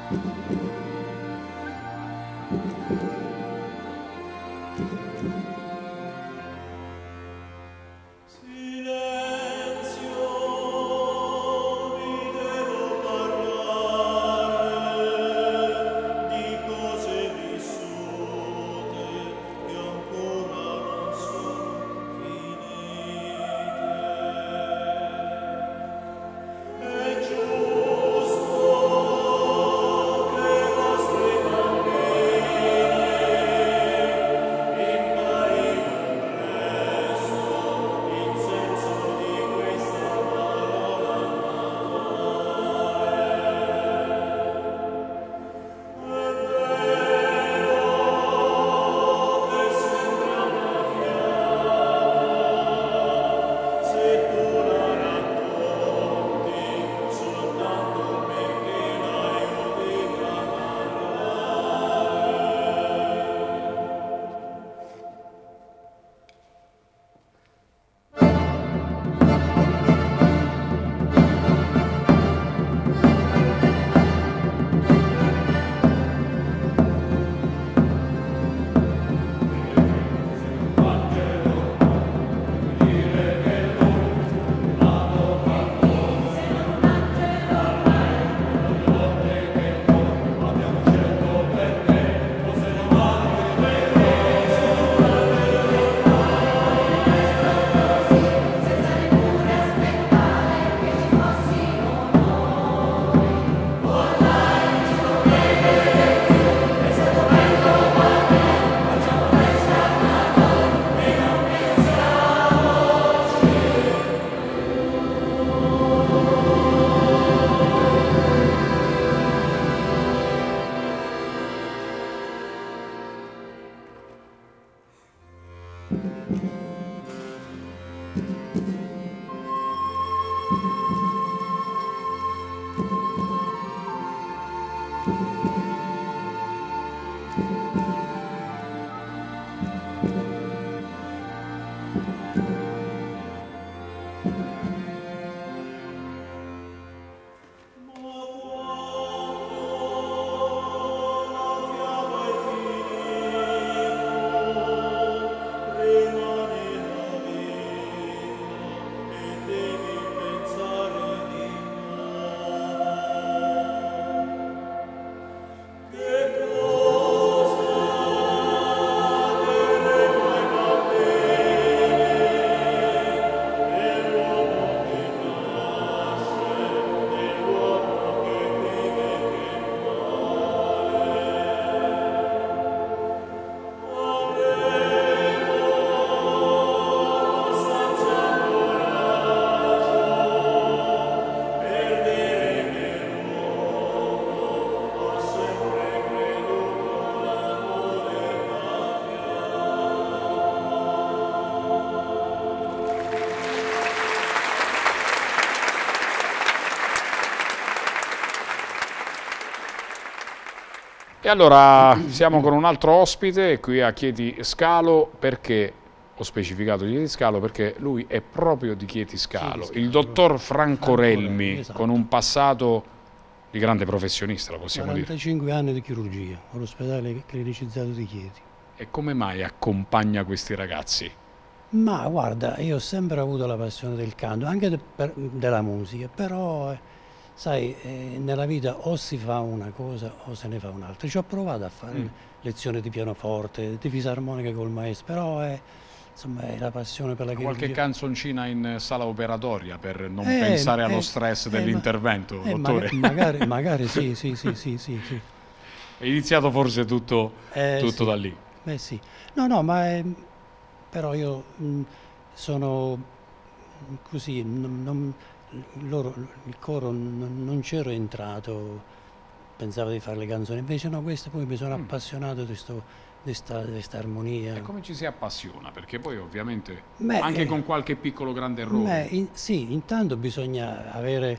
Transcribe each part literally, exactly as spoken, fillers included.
E allora siamo con un altro ospite qui a Chieti Scalo. Perché ho specificato Chieti Scalo? Perché lui è proprio di Chieti Scalo, Chieti Scalo. il dottor Franco Relmi, esatto. con un passato di grande professionista, lo possiamo dire. quarantacinque anni di chirurgia all'ospedale clinicizzato di Chieti. E come mai accompagna questi ragazzi? Ma guarda, io ho sempre avuto la passione del canto, anche de- per- della musica, però eh, sai, eh, nella vita o si fa una cosa o se ne fa un'altra. Ci ho provato a fare Mm. lezioni di pianoforte, di fisarmonica col maestro, però è, insomma, è la passione per la Qualche chirurgia. canzoncina in sala operatoria per non Eh, pensare allo eh, stress eh, dell'intervento, ma- eh, dottore? maga- magari, magari sì, sì, sì, sì, sì, sì. È iniziato forse tutto, Eh, tutto sì. da lì. Eh sì, no, no, ma è- però io mh, sono mh, così, non, non- loro, il coro non, non c'ero entrato, pensavo di fare le canzoni, invece no, questo poi mi sono Mm. appassionato di questa armonia. E come ci si appassiona? Perché poi ovviamente Beh, anche eh, con qualche piccolo grande beh, errore. in- sì, intanto bisogna avere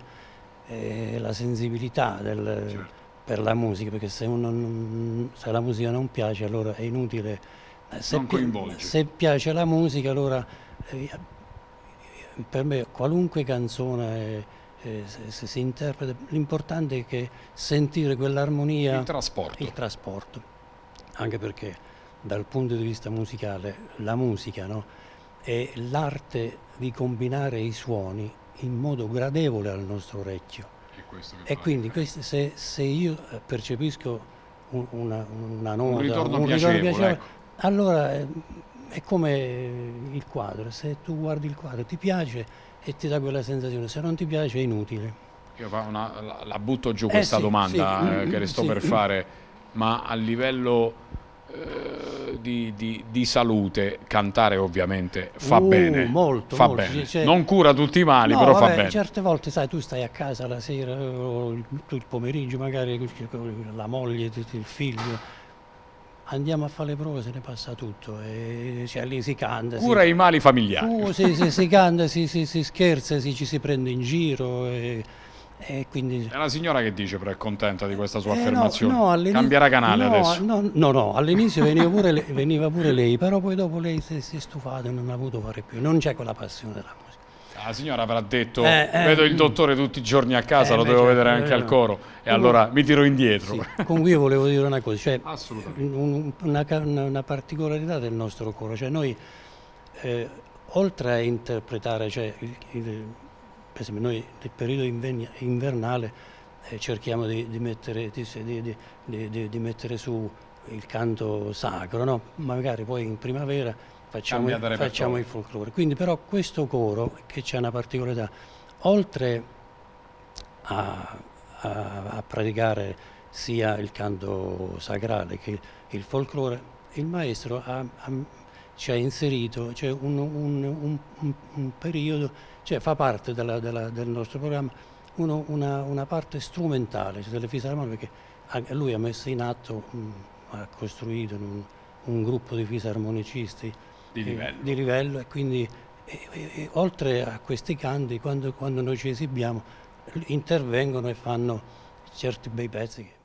eh, la sensibilità del- Certo. per la musica, perché se, uno non- se la musica non piace allora è inutile. Eh, Se, Non pi- coinvolge. se piace la musica allora eh, per me qualunque canzone eh, se, se si interpreta, l'importante è che sentire quell'armonia, il trasporto. il trasporto, anche perché dal punto di vista musicale la musica, no, è l'arte di combinare i suoni in modo gradevole al nostro orecchio. E quindi questo, se, se io percepisco un, una, una nota, un ritorno un piacevole, ritorno piacevole ecco. allora è, è come il quadro, se tu guardi il quadro ti piace e ti dà quella sensazione, se non ti piace è inutile. Io una, la, la butto giù Eh questa sì, domanda sì, eh, che le sto sì. per fare, ma a livello eh, di, di, di salute, cantare ovviamente fa Uh, bene, molto, fa molto, bene. cioè, Non cura tutti i mali, no, però vabbè, fa bene. certe volte, sai, tu stai a casa la sera o il, il pomeriggio, magari la moglie, il figlio, andiamo a fare le prove, se ne passa tutto, e cioè, lì si canta. Cura si, i mali familiari. Uh, si, si, si canta, si, si, si scherza, si, ci si prende in giro e, e quindi... È una signora che dice, però è contenta di questa sua Eh, affermazione. No, no, Cambierà canale no, adesso. No, no, no, all'inizio veniva pure, lei, veniva pure lei, però poi dopo lei si, si è stufata e non ha voluto fare più, non c'è quella passione della musica. La signora avrà detto, Eh, eh, vedo il mm. dottore tutti i giorni a casa, Eh, lo beh, devo certo, vedere eh, anche al no. coro, e Comunque- allora mi tiro indietro. Sì, comunque io volevo dire una cosa, cioè Assolutamente. un- una, ca- una- una particolarità del nostro coro, cioè noi eh, oltre a interpretare, cioè il, il- per esempio noi nel periodo inven- invernale eh, cerchiamo di, di mettere, di, di- di- di- di mettere su il canto sacro, no? Magari poi in primavera facciamo, Cambiate repertorio. facciamo il folklore. Quindi però questo coro, che c'è una particolarità, oltre a, a- a praticare sia il canto sacrale che il folklore, il maestro ha- ha- ci ha inserito, cioè un, un- un- un- un periodo, cioè fa parte della- della- del nostro programma uno- una, una parte strumentale, cioè delle fisarmonie, perché anche lui ha messo in atto, mh, ha costruito un, un gruppo di fisarmonicisti Di eh, livello. di livello, e quindi e- e- e oltre a questi canti, quando, quando noi ci esibiamo, intervengono e fanno certi bei pezzi. Che...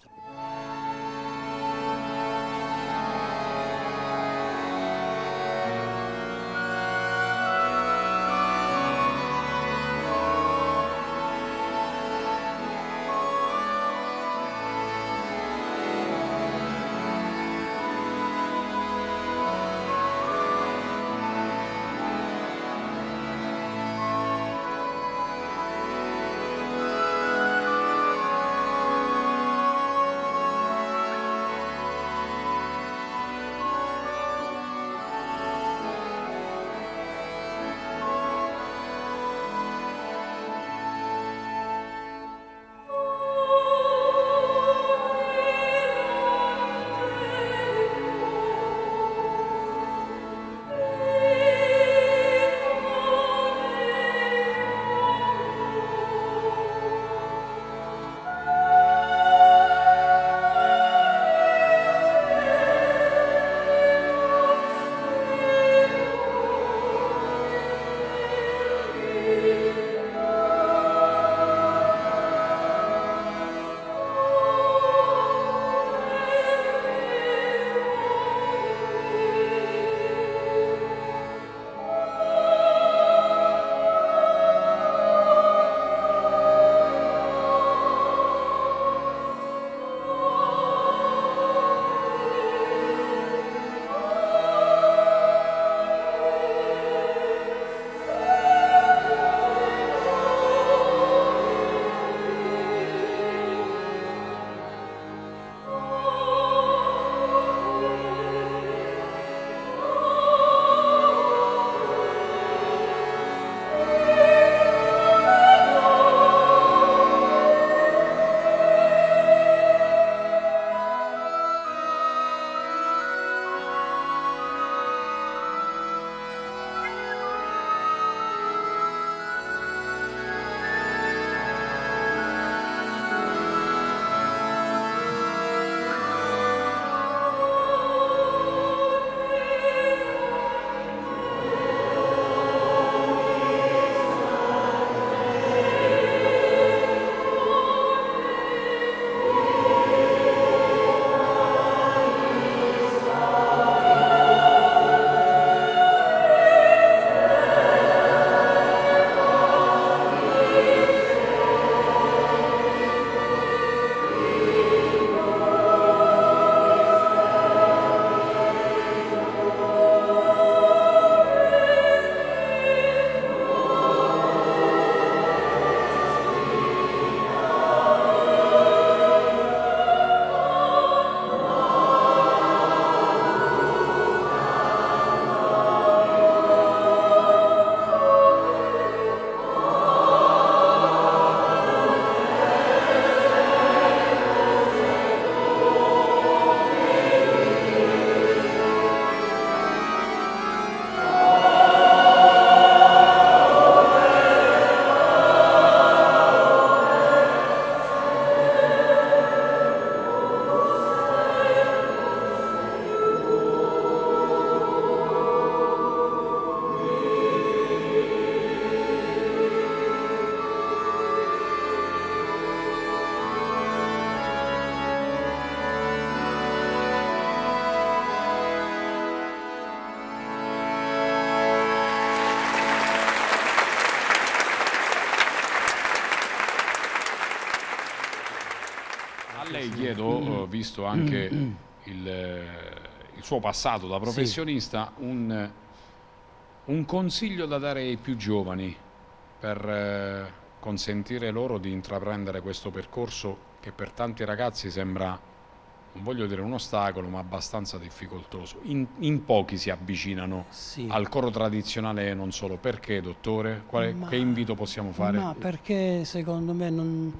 A lei chiedo, visto anche il, il suo passato da professionista, sì. un, un consiglio da dare ai più giovani per eh, consentire loro di intraprendere questo percorso che per tanti ragazzi sembra, non voglio dire un ostacolo, ma abbastanza difficoltoso. In, in pochi si avvicinano sì. al coro tradizionale e non solo. Perché, dottore? Quale, ma, che invito possiamo fare? Ma perché secondo me non...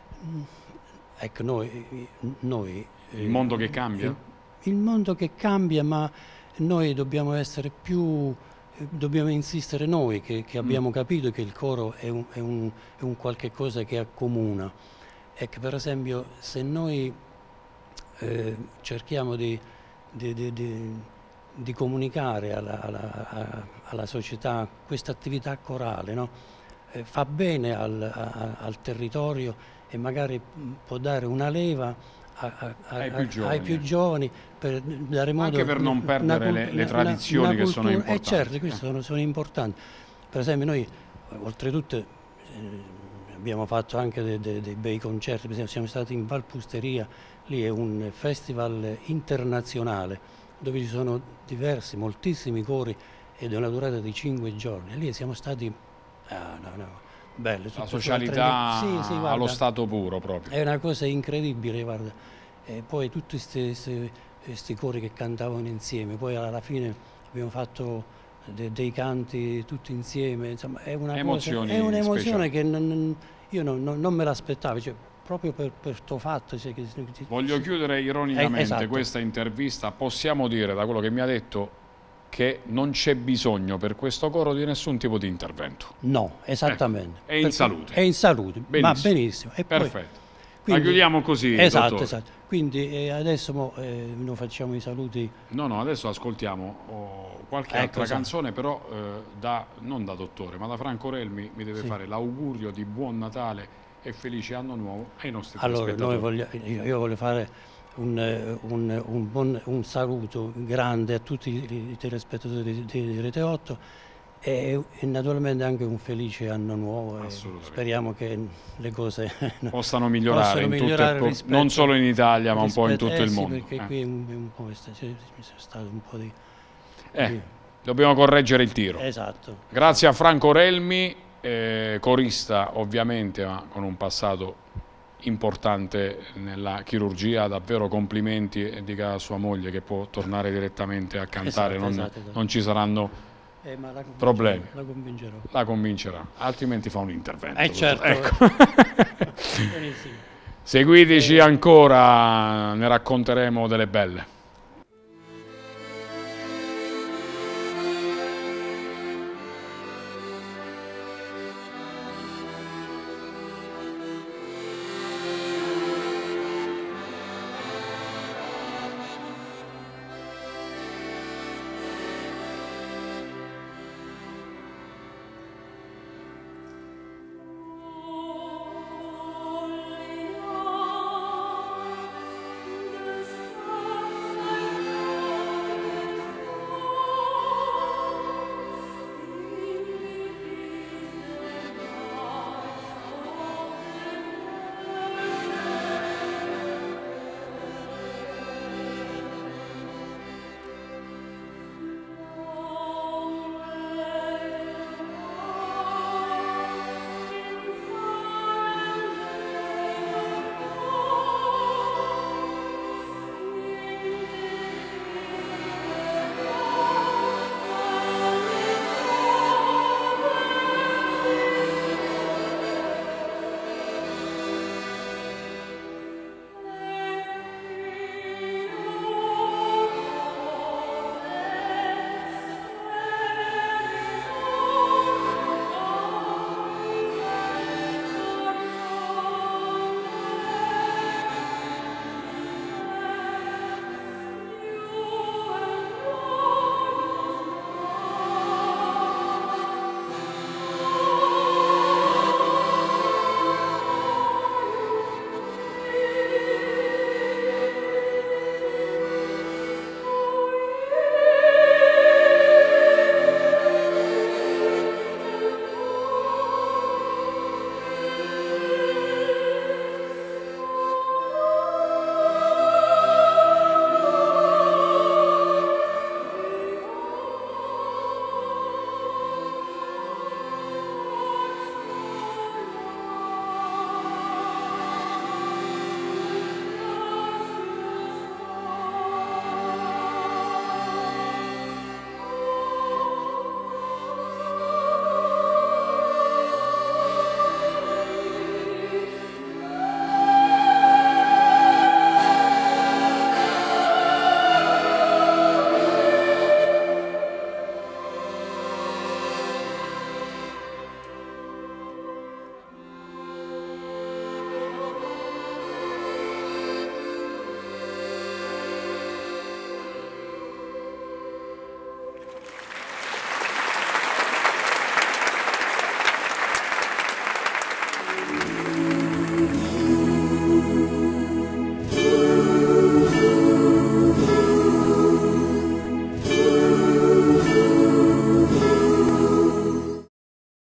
Ecco, noi... noi il mondo che cambia? Il, il mondo che cambia, ma noi dobbiamo essere più... Dobbiamo insistere noi che, che abbiamo mm. capito che il coro è un, è, un, è un qualche cosa che accomuna. Ecco, per esempio, se noi eh, cerchiamo di, di, di, di, di comunicare alla, alla, alla società questa attività corale, no? eh, fa bene al, a, al territorio e magari può dare una leva A, a, a, ai, più giovani, ai più giovani per dare modo anche per non perdere una, le, le tradizioni una, una che sono importanti. Eh certo, queste sono, sono importanti. Per esempio noi oltretutto eh, abbiamo fatto anche dei, dei, dei bei concerti, per esempio siamo stati in Valpusteria, lì è un festival internazionale dove ci sono diversi, moltissimi cori ed è una durata di cinque giorni. E lì siamo stati ah, no, no, bello, la socialità sì, sì, guarda, allo stato puro proprio. È una cosa incredibile, guarda. E poi tutti questi cori che cantavano insieme, poi alla fine abbiamo fatto de, dei canti tutti insieme, insomma è una emozioni cosa, è un'emozione che non, io non, non me l'aspettavo, cioè, proprio per questo fatto. Cioè, che, Voglio chiudere ironicamente eh, esatto. questa intervista, possiamo dire da quello che mi ha detto che non c'è bisogno per questo coro di nessun tipo di intervento. No, esattamente. Ecco, è in salute. È in salute, benissimo. Ma benissimo. E perfetto. Poi, quindi, la chiudiamo così, esatto, dottore. Esatto. Quindi eh, adesso mo, eh, noi facciamo i saluti. No, no, adesso ascoltiamo oh, qualche ecco, altra esatto. canzone, però eh, da, non da dottore, ma da Franco Relmi mi deve sì. fare l'augurio di buon Natale e felice anno nuovo ai nostri allora, telespettatori. Noi voglio, io, io voglio fare un, un, un, buon, un saluto grande a tutti i, i telespettatori di, di Rete otto e, e naturalmente anche un felice anno nuovo. E speriamo che le cose possano migliorare, in migliorare tutto il, rispetto, non solo in Italia ma rispetto, un po' in tutto eh, il sì, mondo. Perché eh. qui un, un po' c'è stato un po' di... Eh, di... Dobbiamo correggere il tiro. Esatto. Grazie a Franco Relmi, eh, corista ovviamente, ma con un passato importante nella chirurgia, davvero complimenti, e dica a sua moglie che può tornare direttamente a cantare, esatto, non, esatto, esatto. non ci saranno eh, ma la problemi. La convincerò. La convincerà, altrimenti fa un intervento. Eh certo. Ecco. Seguiteci ancora, ne racconteremo delle belle.